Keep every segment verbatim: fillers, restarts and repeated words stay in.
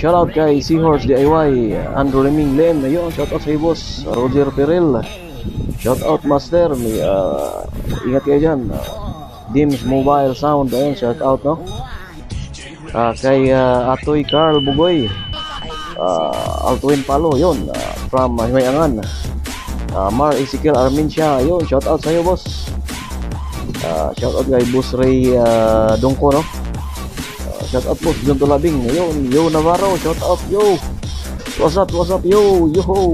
shoutout kay Seahorse D I Y, Andrew Leming Len, ayun, shoutout sa boss Roger Perel, shoutout Master, may, uh, ingat kayo dyan, uh, Dims Mobile Sound, ayun, shoutout, no? Uh, kay uh, Atoy Carl Bugoy, uh, Altuin Palo, yun, uh, from uh, Himayangan, uh, Mar Ezekiel Armincia, yun, shoutout sa iyo boss. Uh, shoutout kay Boss Ray uh, Dongko, no? Uh, shoutout boss John Tulabing, yun, yo Navarro, shoutout, yo, what's up, what's up, yo, yo ho.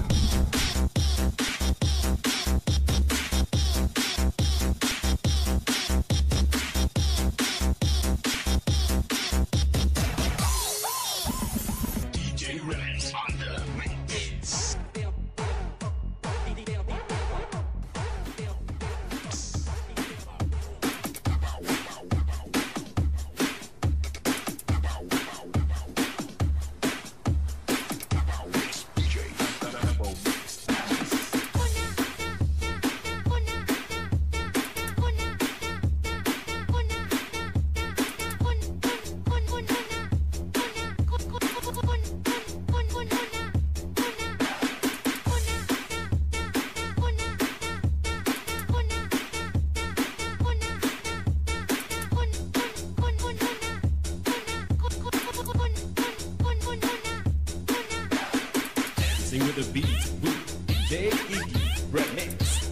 With the beat, boot, D J Remix.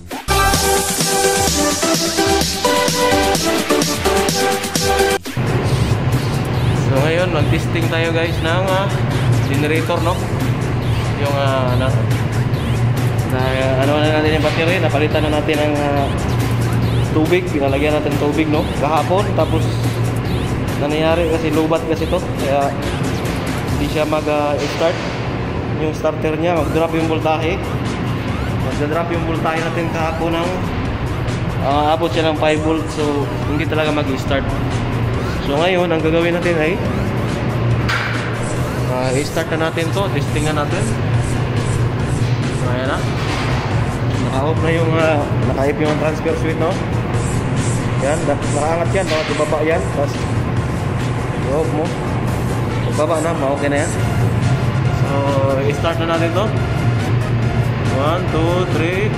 So ngayon mag-testing tayo guys ng uh, generator, no? Yung uh, na, na ano na natin yung battery, napalitan na natin ng uh, tubig, pinalagyan natin tubig, no? Kahapon, tapos nangyari kasi lobat kasi to, kaya hindi siya mag-start. Uh, yung starter niya, mag-drop yung voltahe, mag-drop yung voltahe natin kahapon ng uh, abot siya ng five volts, so hindi talaga mag-start. So ngayon ang gagawin natin ay uh, i-start na natin to, testing na natin. So ayan na, naka-off na yung uh, naka-off yung transfer switch, no? Yan, nakaangat yan, baka ibaba yan, tapos i-off mo, ibaba na, ma-okay na yan. So, i-start na natin to. one, two, three.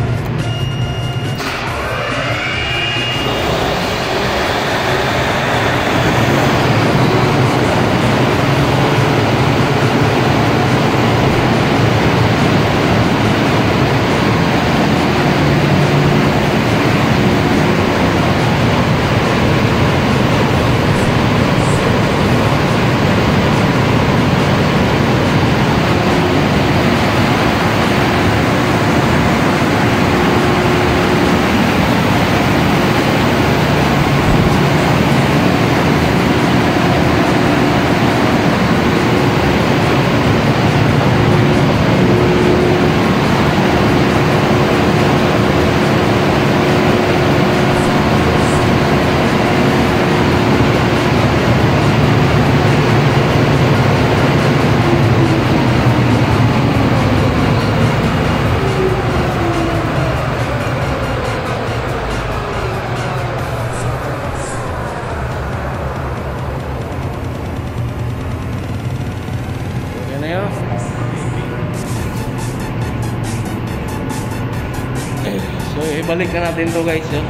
So ibalik na natin to guys, yun.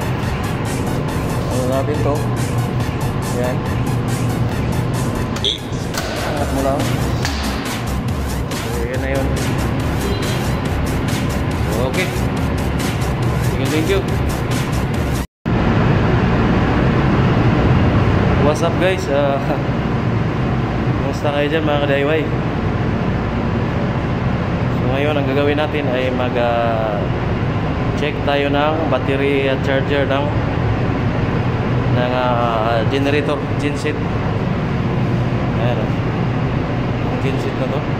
Ano natin to? Yan. Angat mo lang. So yan na yun. So okay. Thank you, thank you. What's up guys? Uh, Kumusta kayo dyan mga ka-D I Y? So ngayon ang gagawin natin ay mag uh, check tayo ng battery at charger ng ng uh, generator, genset. Ayan o, ang genset na to,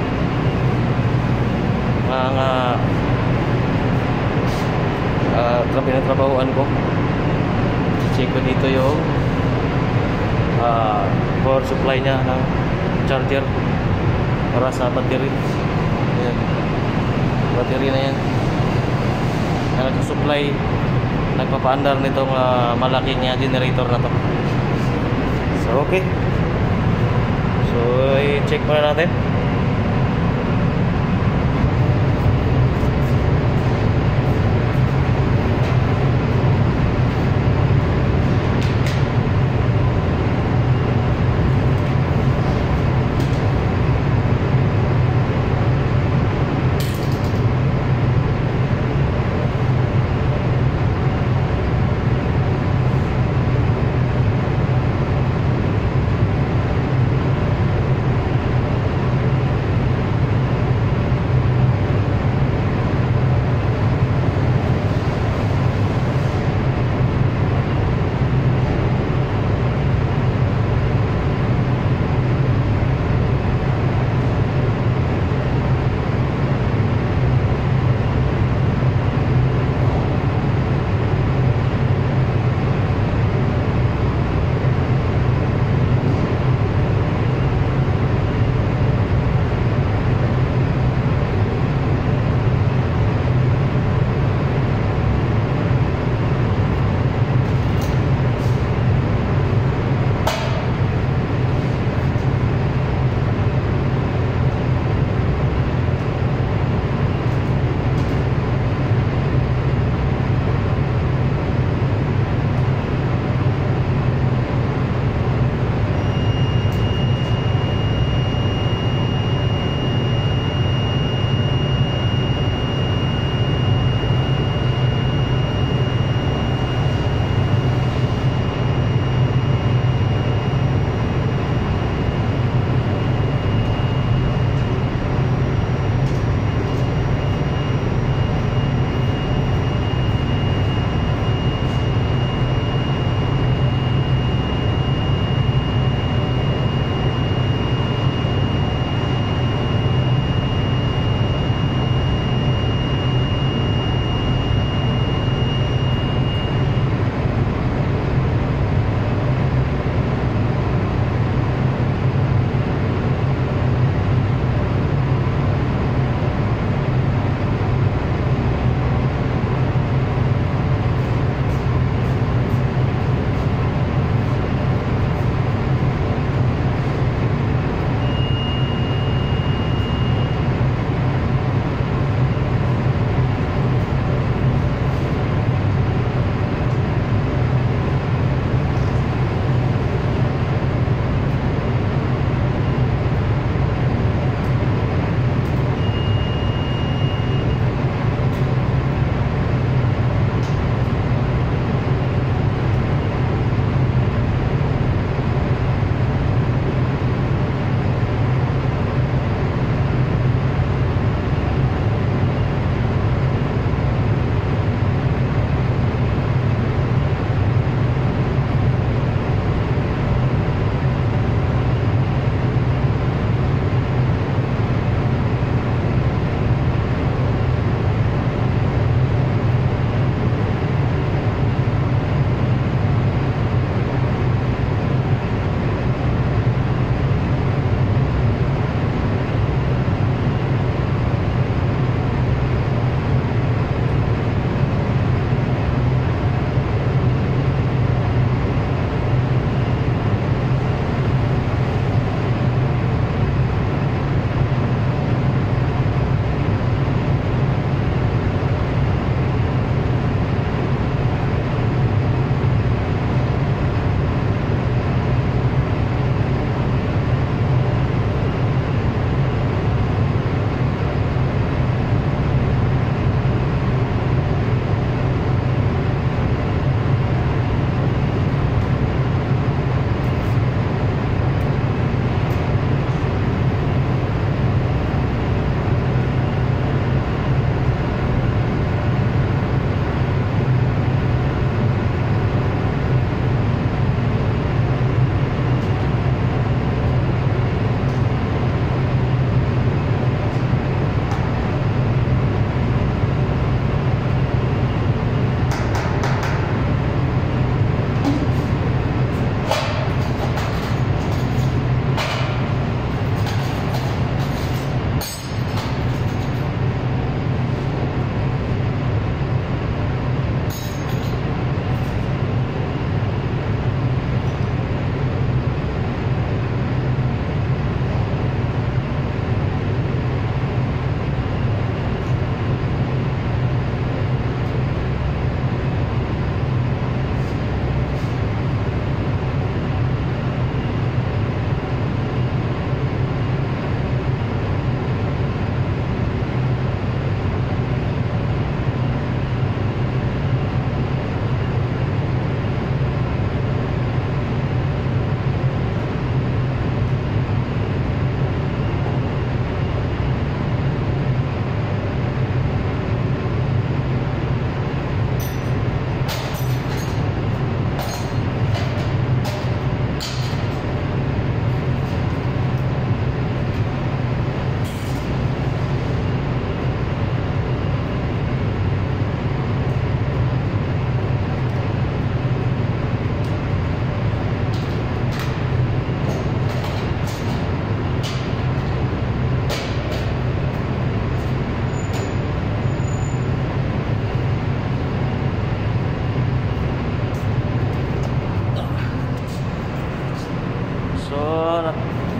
mga uh, uh, pinatrabahuan ko. Check ko dito yung uh, power supply nya ng charger para sa battery. Ayan, battery na yan na nag-supply, nagpapaandar nitong uh, malaking uh, generator na to. So okay, so check muna natin.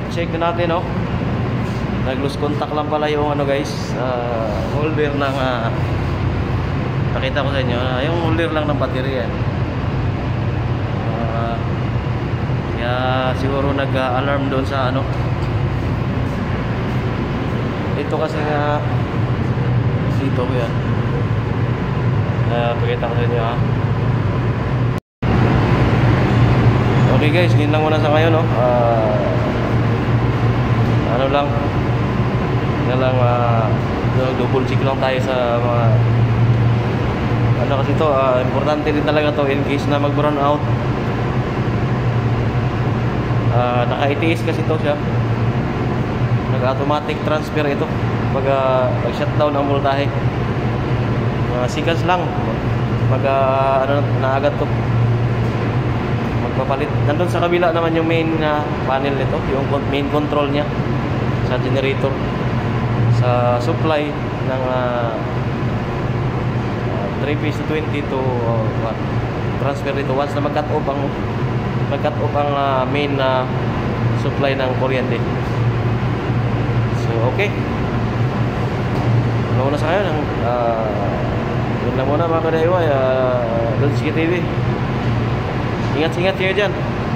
check na natin, no? Nag-lose contact lang pala yung ano guys, uh, holder ng uh, pakita ko sa inyo, uh, yung holder lang ng baterya. Uh, kaya siguro nag-alarm doon sa ano. Ito kasi nga dito ko yan. Uh, pakita ko sa inyo, ha. Okay guys, yun lang muna sa ngayon, no? Uh, ano lang na lang, uh, double check lang tayo sa mga ano kasi ito, uh, importante din talaga to in case na mag-run out. Uh, naka-I T S kasi ito siya, nag-automatic transfer ito pag uh, shutdown ang voltahe. Uh, seconds lang mag uh, ano, naagad to magpapalit. Nandun sa kabila naman yung main uh, panel nito, yung main control nya sa generator, sa supply ng uh, uh, three phase twenty to uh, what, transfer dito once na mag-cut off ang mag-cut off ang uh, main uh, supply ng kuryente. So okay, ano muna sa ngayon, uh, yun lang muna mga ka-D I Y, uh, Donsky T V. Ingat-ingat kayo dyan.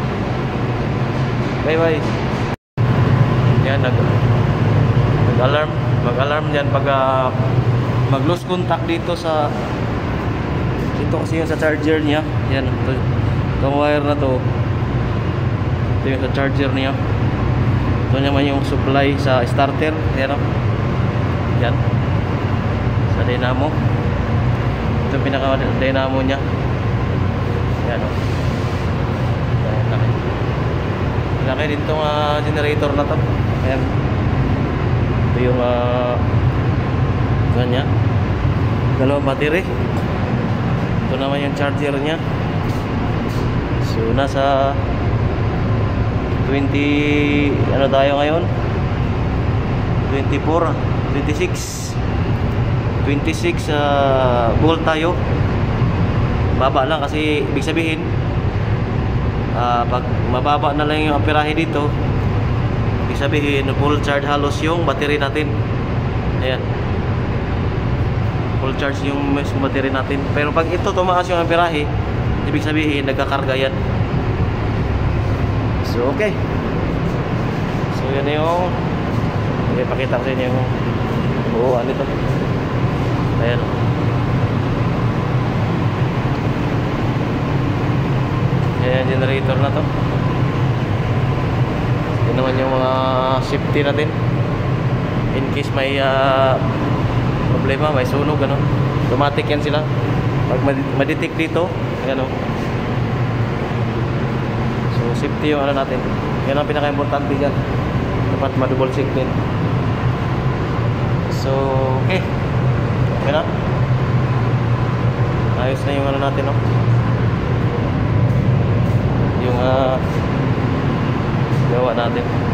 Bye bye. Yan, nag mag-alarm mag-alarm dyan pag uh, mag-lose contact dito sa dito kasi yung sa charger niya. Yan, ito, itong wire na to, ito yung sa charger niya. Ito naman yung supply sa starter. Yan, yan sa dynamo. Ito yung pinaka dynamo nya. Yan, o. Yan, laki laki din itong uh, generator na to. Ayan, ito yung uh, ganyan, dalawang battery. Ito naman yung charger nya. So nasa twenty ano tayo ngayon, twenty-four, twenty-six twenty-six uh, volt tayo. Baba lang kasi ibig sabihin uh, pag mababa na lang yung amperahe dito, ibig sabihin full charge halos yung battery natin. Ayan, full charge yung mismo battery natin. Pero pag ito tumaas yung amperahe, ibig sabihin nagkakarga yan. So okay, so yan yung ipakita ko sa inyo yung oo, ano ito. Ayan, ayan, generator na to. Yan naman yung mga safety natin in case may uh, problema, may sunog, ano. Automatic yan sila pag madetect dito. Ayan, o. So safety yung ano natin. Yan ang pinaka-importante dyan, dapat ma-double check din. So okay, okay na, ayos na yung ano natin, no? Yung uh, gawa natin.